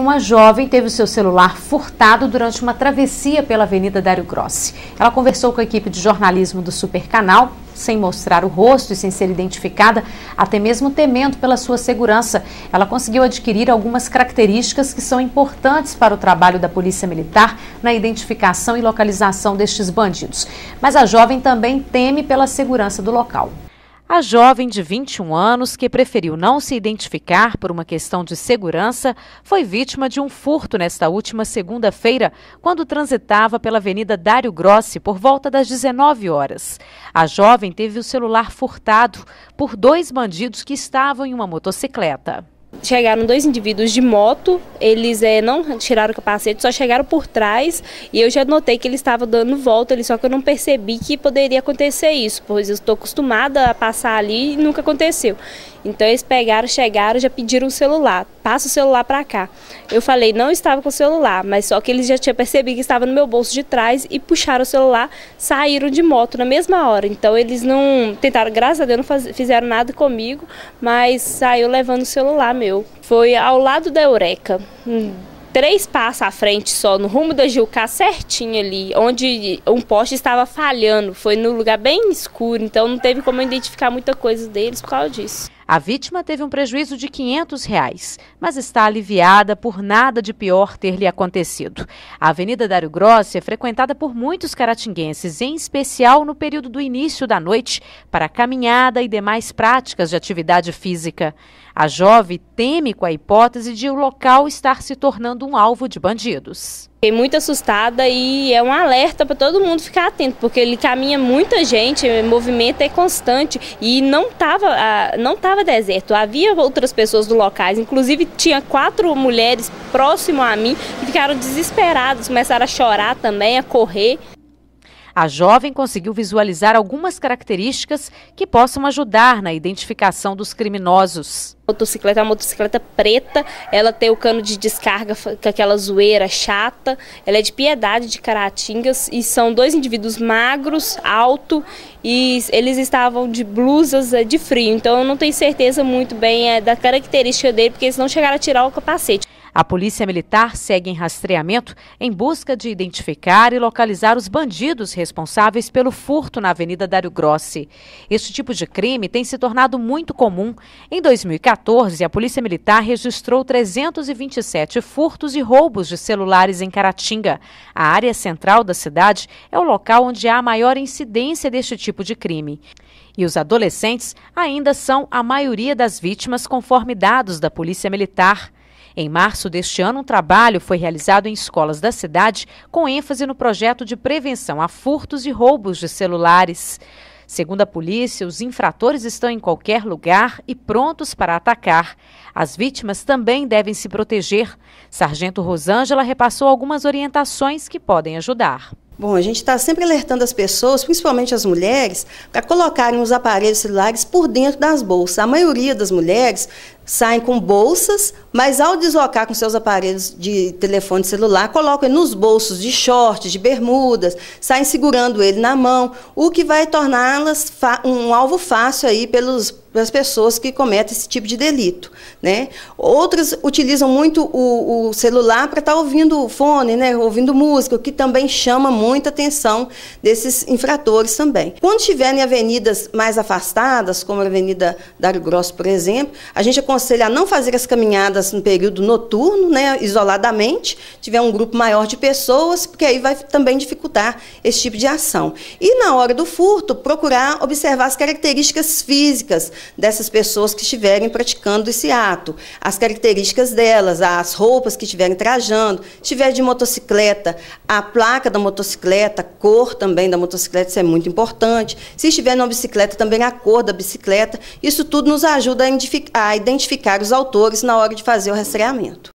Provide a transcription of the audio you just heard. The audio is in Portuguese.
uma jovem teve o seu celular furtado durante uma travessia pela Avenida Dário Grossi. Ela conversou com a equipe de jornalismo do Supercanal, sem mostrar o rosto e sem ser identificada, até mesmo temendo pela sua segurança. Ela conseguiu adquirir algumas características que são importantes para o trabalho da Polícia Militar na identificação e localização destes bandidos. Mas a jovem também teme pela segurança do local. A jovem de 21 anos, que preferiu não se identificar por uma questão de segurança, foi vítima de um furto nesta última segunda-feira, quando transitava pela Avenida Dário Grossi por volta das 19 horas. A jovem teve o celular furtado por dois bandidos que estavam em uma motocicleta. Chegaram dois indivíduos de moto, eles não tiraram o capacete, só chegaram por trás e eu já notei que eles estavam dando volta ali, só que eu não percebi que poderia acontecer isso, pois eu estou acostumada a passar ali e nunca aconteceu. Então eles chegaram, já pediram o celular, passa o celular para cá. Eu falei, não estava com o celular, mas só que eles já tinham percebido que estava no meu bolso de trás e puxaram o celular, saíram de moto na mesma hora. Então eles não tentaram, graças a Deus, não fizeram nada comigo, mas saiu levando o celular meu. Foi ao lado da Eureka, 3 passos à frente só, no rumo da Gilcá, certinho ali, onde um poste estava falhando. Foi no lugar bem escuro, então não teve como identificar muita coisa deles por causa disso. A vítima teve um prejuízo de R$500, mas está aliviada por nada de pior ter lhe acontecido. A Avenida Dário Grossi é frequentada por muitos caratinguenses, em especial no período do início da noite, para caminhada e demais práticas de atividade física. A jovem teme com a hipótese de o local estar se tornando um alvo de bandidos. Fiquei muito assustada e é um alerta para todo mundo ficar atento, porque ele caminha muita gente, o movimento é constante e não tava deserto. Havia outras pessoas do locais, inclusive tinha 4 mulheres próximo a mim que ficaram desesperadas, começaram a chorar também, a correr. A jovem conseguiu visualizar algumas características que possam ajudar na identificação dos criminosos. A motocicleta preta, ela tem o cano de descarga com aquela zoeira chata, ela é de Piedade de Caratingas e são 2 indivíduos magros, altos e eles estavam de blusas de frio, então eu não tenho certeza muito bem da característica dele, porque eles não chegaram a tirar o capacete. A Polícia Militar segue em rastreamento em busca de identificar e localizar os bandidos responsáveis pelo furto na Avenida Dário Grossi. Este tipo de crime tem se tornado muito comum. Em 2014, a Polícia Militar registrou 327 furtos e roubos de celulares em Caratinga. A área central da cidade é o local onde há a maior incidência deste tipo de crime. E os adolescentes ainda são a maioria das vítimas, conforme dados da Polícia Militar. Em março deste ano, um trabalho foi realizado em escolas da cidade com ênfase no projeto de prevenção a furtos e roubos de celulares. Segundo a polícia, os infratores estão em qualquer lugar e prontos para atacar. As vítimas também devem se proteger. Sargento Rosângela repassou algumas orientações que podem ajudar. Bom, a gente está sempre alertando as pessoas, principalmente as mulheres, para colocarem os aparelhos celulares por dentro das bolsas. A maioria das mulheres saem com bolsas, mas ao deslocar com seus aparelhos de telefone celular, colocam nos bolsos de shorts, de bermudas, saem segurando ele na mão, o que vai torná-las um alvo fácil aí pelas pessoas que cometem esse tipo de delito, né? Outras utilizam muito o celular para estar ouvindo fone, né? Ouvindo música, o que também chama muita atenção desses infratores também. Quando estiverem em avenidas mais afastadas, como a Avenida Dário Grossi, por exemplo, a gente aconselha a não fazer as caminhadas no período noturno, né? Isoladamente, tiver um grupo maior de pessoas, porque aí vai também dificultar esse tipo de ação. E na hora do furto, procurar observar as características físicas dessas pessoas que estiverem praticando esse ato, as características delas, as roupas que estiverem trajando, se estiver de motocicleta, a placa da motocicleta, a cor também da motocicleta, isso é muito importante. Se estiver numa bicicleta, também a cor da bicicleta. Isso tudo nos ajuda a identificar os autores na hora de fazer o rastreamento.